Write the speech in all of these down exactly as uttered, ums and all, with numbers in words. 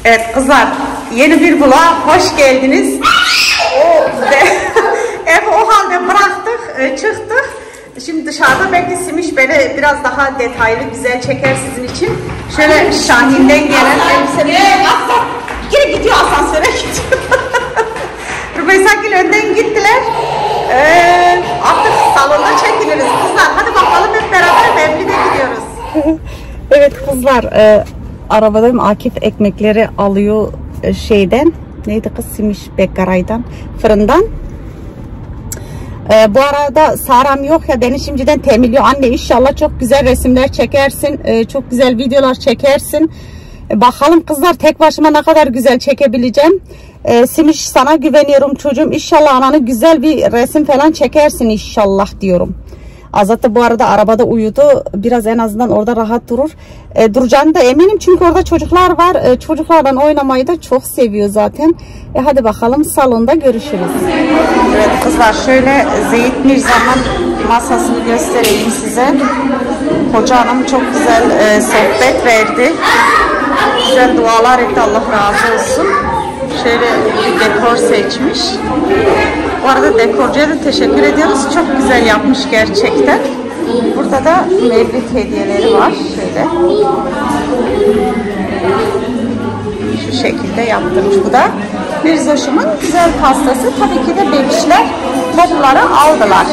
Evet kızlar, yeni bir vloga hoş geldiniz. O, ev o halde bıraktık, çıktık. Şimdi dışarıda belki Simiş böyle biraz daha detaylı, güzel çeker sizin için. Şöyle Şahin'den gelen elbiseleri... Geri gidiyor, asansöre gidiyor. Rümeysagil önden gittiler. Ee, artık salonda çekiliriz kızlar. Hadi bakalım hep beraber Mevlid'e gidiyoruz. Evet kızlar, e, arabadayım. Akif ekmekleri alıyor e, şeyden. Neydi kız? Simiş Bekkaray'dan, fırından. Ee, bu arada Saram yok ya, beni şimdiden temizliyor. Anne inşallah çok güzel resimler çekersin, ee, çok güzel videolar çekersin. Ee, bakalım kızlar, tek başıma ne kadar güzel çekebileceğim. Ee, Simiş, sana güveniyorum çocuğum. İnşallah ananı güzel bir resim falan çekersin inşallah diyorum. Azat da bu arada arabada uyudu. Biraz en azından orada rahat durur. E, duracağını da eminim çünkü orada çocuklar var. E, çocuklarla oynamayı da çok seviyor zaten. E, hadi bakalım salonda görüşürüz. Evet kızlar, şöyle Zeyit Mirza'nın masasını göstereyim size. Hoca hanım çok güzel e, sohbet verdi. Güzel dualar etti, Allah razı olsun. Şöyle bir dekor seçmiş. Bu arada dekorcuya da teşekkür ediyoruz. Çok güzel yapmış gerçekten. Burada da mevlid hediyeleri var. Şöyle. Şu şekilde yaptırmış. Bu da Mirzoş'umun güzel pastası. Tabii ki de bebişler mumları aldılar.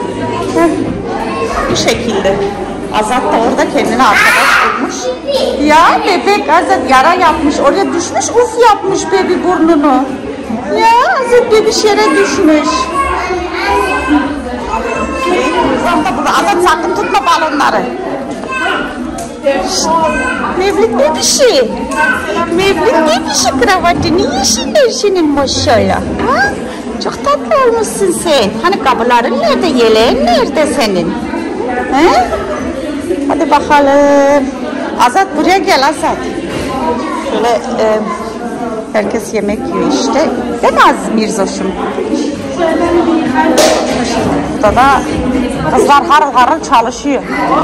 Bu şekilde. Azat da orada kendine arkadaş bulmuş. Ya bebek Azat yara yapmış. Oraya düşmüş, uf yapmış bebi burnunu. Ya Azat bebiş yere düşmüş. Azat sakın tutma balonları. Şşt, Mevlid bebişi. Mevlid bebişi kravatını yeşiller senin maşallah. Ha? Çok tatlı olmuşsun sen. Hani kabıların nerede, yeleğin nerede senin? He? Hadi bakalım. Azat buraya gel Azat. Şöyle e, herkes yemek yiyor işte. Değil mi Aziz Mirzoş'um? Burada da kızlar harıl harıl çalışıyor.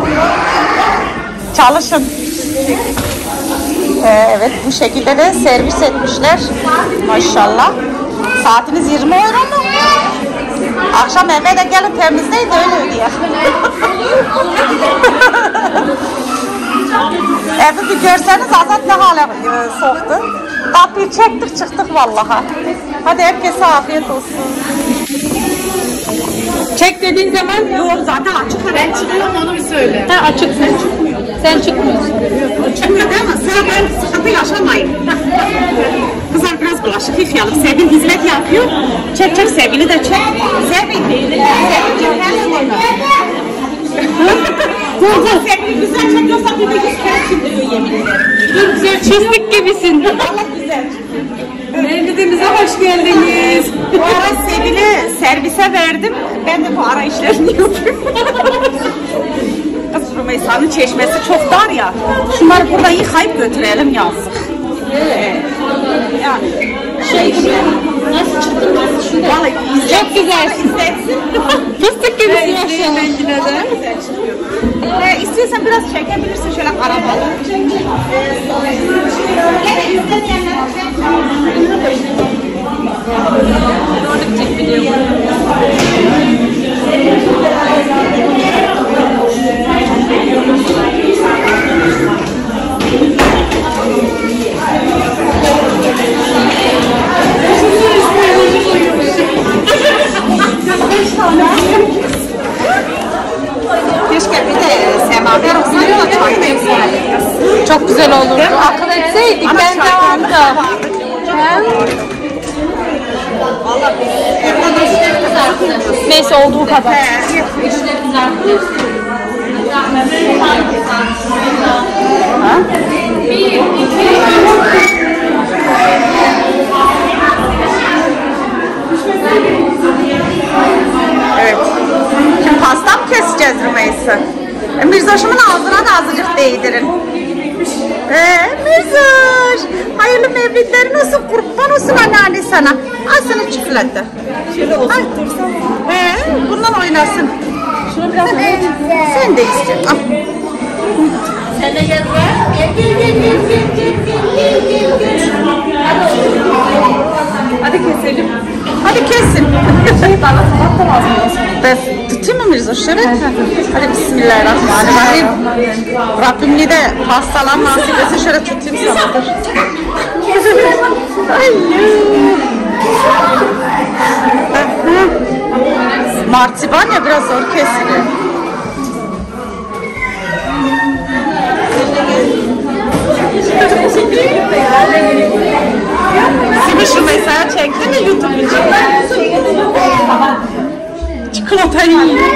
Çalışın. Ee, evet, bu şekilde de servis etmişler. Maşallah. Saatiniz yirmi euro mu? Akşam eve de gelin temizleyin de öyle ödüyor. Evi bir görseniz Azat ne hale e, soktu. Kapıyı çektik çıktık vallahi. Hadi herkese afiyet olsun. Çek dediğin zaman yok zaten açık. Ben çıkıyorum, onu bir söyle. Ha, açık, sen çıkmıyorsun. Sen çıkmıyorsun. Yok, çıkmıyor değil mi? Sıra ben sıkıntı yaşamayın. Kızlar biraz bulaşık yıkayalım. Sevgili hizmet yapıyor. Çek çek, sevgili de çek. Sevgili. Sevgili. Sevgili güzel çekiyorsa bir de yüz kere çıkıyor yemin ederim. Güzel çizdik gibisin. Allah güzel. Mevlidimize hoş geldiniz. Bu ara Sevil'i servise verdim. Ben de bu ara işlerini yapıyorum. Kız Rümeysa'nın çeşmesi çok dar ya. Şunları burada yıkayıp götürelim yazık. Evet. Yani şey işte. Nasıl çıktı? Nasıl şurada? Vallahi çok güzel. Fıstık gibisin maşallah. Rengine de. Güzel çıkıyor. Ee, istiyorsan biraz çekebilirsin şöyle karabalı. Keşke bir de semaver olsaydı da çay da yapsaydık. Çok güzel olurdu. Akıl etseydik ben de onda. Neyse olduğu kadar. Evet. Şimdi pasta mı keseceğiz Rümeysa? E, Mirzoş'umun ağzına da azıcık değdirin. Eee Mirzoş, hayırlı mevlidlerin olsun, kurban olsun anneanne sana. Al sana çikolata. Şöyle oturtursan. He, bundan oynasın. Şunu biraz sen, sen de istiyorsun. Al. Sen de gel buraya. Gel gel gel gel gel gel gel gel gel. Hadi keselim. Hadi kesin. Şey bana tabak da lazım. Ben tutayım mı Mirza şöyle? Hadi bismillahirrahmanirrahim. Rabbim ne de pastalar nasip etsin, şöyle tutayım sana. Marsipan ya biraz zor kesiliyor. Simişi mesela çekti mi YouTube için? Çikolatayı yiyor.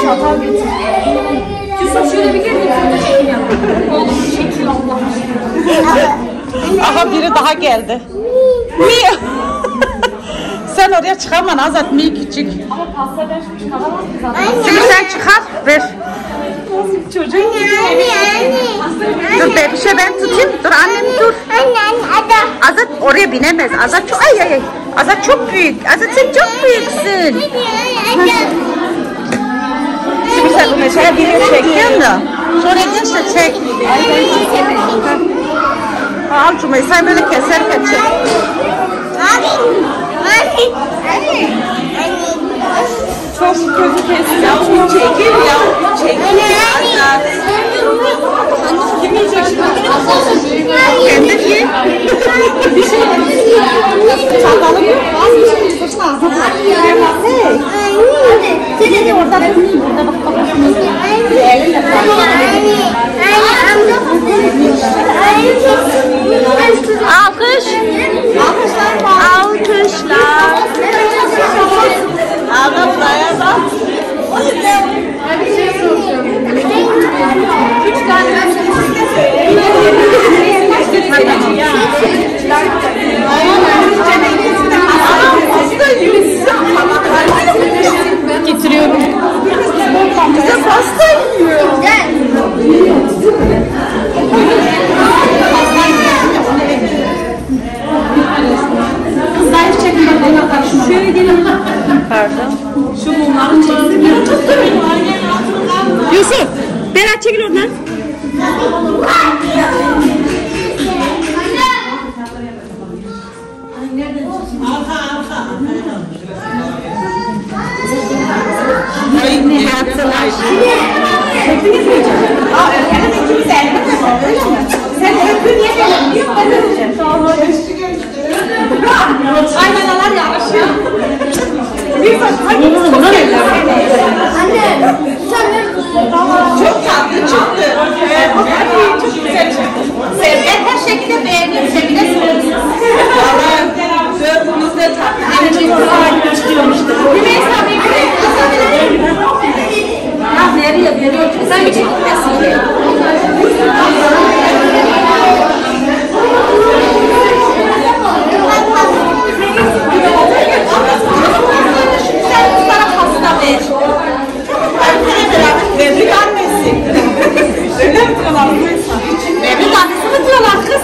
Yusuf şöyle bir kere bir oğlum çekiyor Allah. Aha biri daha geldi. Mia. Sen oraya çıkarma Azat, Mia küçük. Ama pasta ben şimdi çıkaramam ki zaten. Şimdi sen çıkar, ver. Çocuğun Dur bebişe ben tutayım. Dur annem dur. Azat oraya binemez. Azat çok ay ay ay. Azat çok büyük. Azat sen çok büyüksün. Şimdi sen bu mesela video çekiyorsun da. Sonra gel işte çek. Al Cuma'yı sen böyle keserken çek. çok kötü kesti. Çekil ya. Çekil ya. Kim yiyecek şimdi? Kendi ki. Bir şey çatalım yok. Vazgeçin. Saçın ağzına bırak. Sen de orada bakayım. Burada bak kafasını. Elinle Alkış. Alkışlar. Alkışlar. bir şey soracağım. Üç tane getiriyorum. Bize pasta yiyor. Kızlar hiç çekmeden şöyle gelin. Pardon. Şu mumları çeksin. Yusuf, Berat çekil oradan. Aynalar yarışıyor. Bir bak, hangi çok çok tatlı çıktı. Çok güzel çıktı. Ben her şekilde beğeniyorum. Sevgide söylüyorsunuz. Dördümüz de tatlı. Aynı çıkıyormuş. Bir mesela bir kere kısabilir miyim? Ah nereye veriyor? Sen bir çekilmesin. Mevlüt annesi. Öyle mi diyorlar? Mevlüt annesi mi diyorlar kız?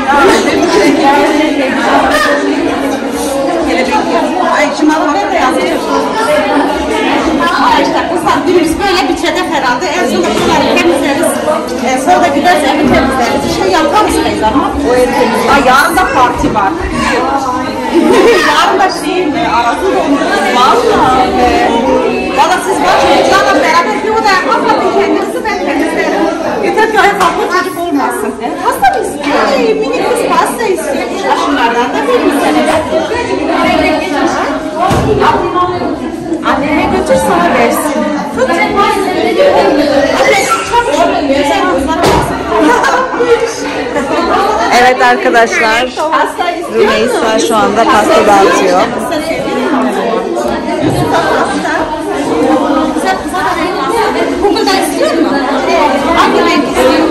Ay şumalı ben de yazacağım. İşte kızlar dümdüz böyle biçecek herhalde. En son bunları temizleriz. En sonra da gideriz evi temizleriz. Bir şey yaparız biz ama. Ay yarın da parti var. Yarın da şey mi? Arası donduruz. Valla. Valla siz var çocuklarla beraber bir odaya kapatın kendinizi, ben temizlerim. Yeter ki ayağa kalkıp çocuk olmasın. Pasta mı istiyor? Ay minik kız pasta istiyor. Şunlardan da verin sana. Anneme götür sana versin. Tut. Evet arkadaşlar, Rümeysa şu anda pasta dağıtıyor. Google'da istiyor musun? Hangi renk istiyor?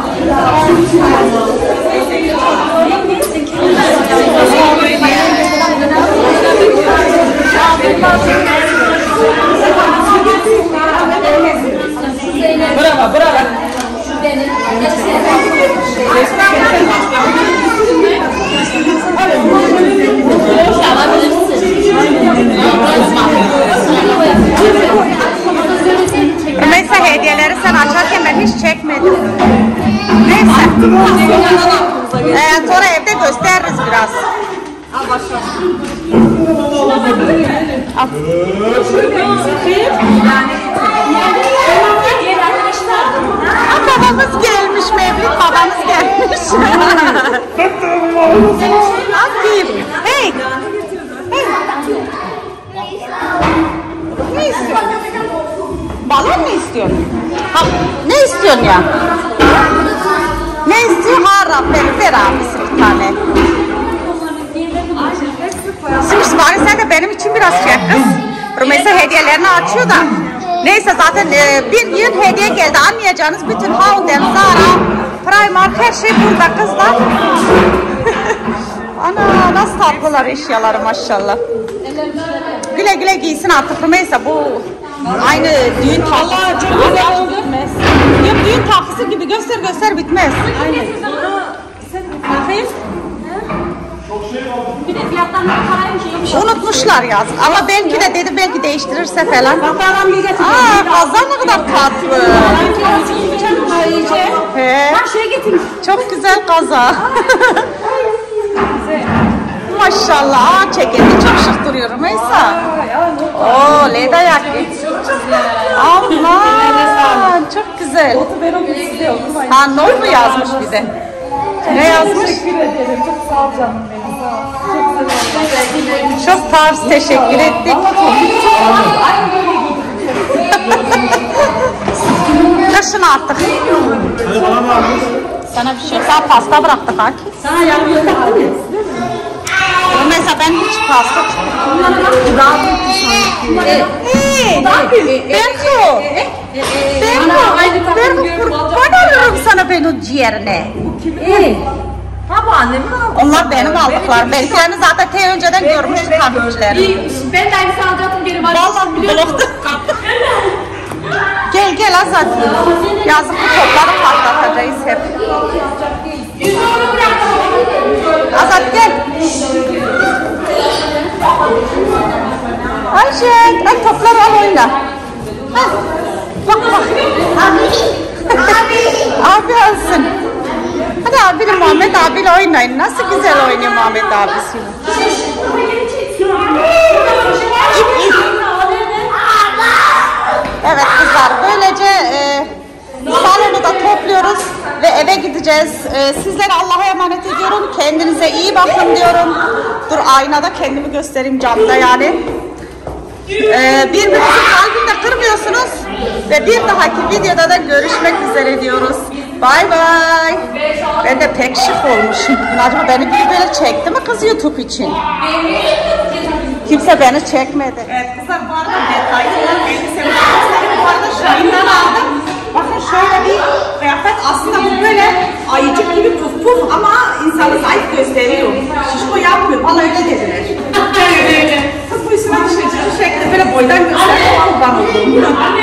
Bravo, bravo. Rümeysa hediyeleri sen açarken ben hiç çekmedim. Ne Ee, sonra evde gösteririz biraz. Al başla. Al. Aa, babamız gelmiş, Mevlüt babamız gelmiş. Akif, hey. Ne istiyorsun? Balon mu istiyorsun? Ha, ne istiyorsun ya? Ne istiyor? Ha Rabbim, ver abisi bir tane. Şimdi bari sen de benim için biraz şey kız. Rumeysa hediyelerini açıyor da. Neyse zaten e, bir gün hediye geldi. Anlayacağınız bütün H&M, Zara, Primark her şey burada kızlar. Ana nasıl tatlılar eşyaları maşallah. Güle güle giysin artık Rumeysa, bu aynı düğün takısı. Çok güzel oldu. Yok, düğün takısı gibi göster göster bitmez. Aynen. Bakayım. Bir de fiyatlarına paraymış. Unutmuşlar yazık ama belki de dedi belki değiştirirse falan. Bakalım bir getireyim. Aa, kazan ne kadar tatlı. He. Bak şöyle getireyim. Çok güzel kaza. Maşallah, aa, ceketi çok şık duruyor Meysa. Oo, leda yakı. Allah, çok güzel. Ha, Nur mu yazmış bir de? Ne yazmış? Teşekkür ederim. Çok sağ ol canım benim. Sağ ol. Çok tarz teşekkür ettik. Kışın artık. Sana bir şey yok. Sana pasta bıraktık Aki. Sana yapıyor da. Mesela ben hiç pasta Bunlara bak. Daha büyük bir şey. Hey, Berko. Berko, Berko kurban olurum sana ben o ciğerine. İyi. Ha bu annemin aldı. Onlar benim aldıklar. Benimkilerini zaten te önceden görmüştük takipçilerim. İyi. Ben de aynısını alacaktım geri var. Vallahi blokta. Gel gel Azat. Yazık bu topları patlatacağız hep. Azat gel. Ayşe, ay topları al oyna. Heh. Bak bak. Abi alsın. Hadi abiyle Muhammed abiyle oynayın. Nasıl güzel oynuyor Muhammed abisi. Evet kızlar, böylece e, salonu da topluyoruz ve eve gideceğiz. E, sizlere Allah'a emanet ediyorum. Kendinize iyi bakın diyorum. Dur aynada kendimi göstereyim camda yani. E, birbirinizin kalbini kırmıyorsunuz ve bir dahaki videoda da görüşmek üzere diyoruz. Bay bay. Ben de pek şık olmuşum. Acaba beni biri böyle çekti mi kız YouTube için? Kimse beni çekmedi. Evet kızlar, bu arada detaylı olan elbisemi göstereyim. Bu arada Şahin'den aldım. Bakın şöyle bir kıyafet, aslında bu böyle ayıcık gibi puf puf ama insanı zayıf gösteriyor. Şişko yapmıyor. Bana öyle dediler. Kız bu üstüne düşeceğim şekilde böyle boydan gösteriyor. Ben oldum.